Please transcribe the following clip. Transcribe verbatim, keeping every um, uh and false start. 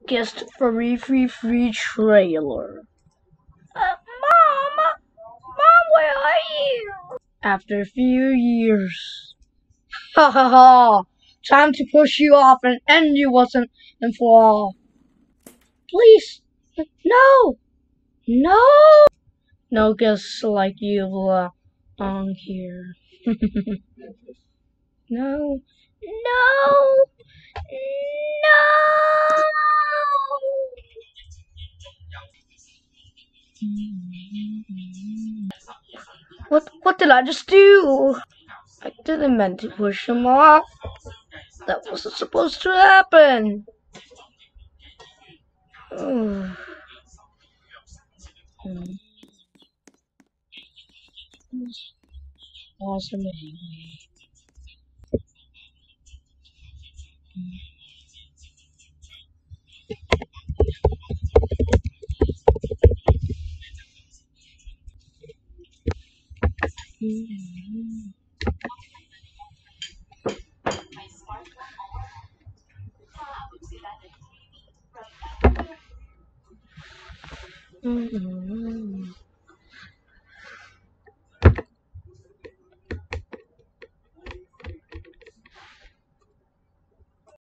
Guest free free free trailer. Uh, Mom! Mom, where are you? After a few years. Ha ha ha! Time to push you off and end you once and, and for all. Please! No! No! No guests like you belong here. No. No! No! What what did I just do? I didn't mean to push him off. That wasn't supposed to happen. Ugh. Awesome anyway. Mm-hmm.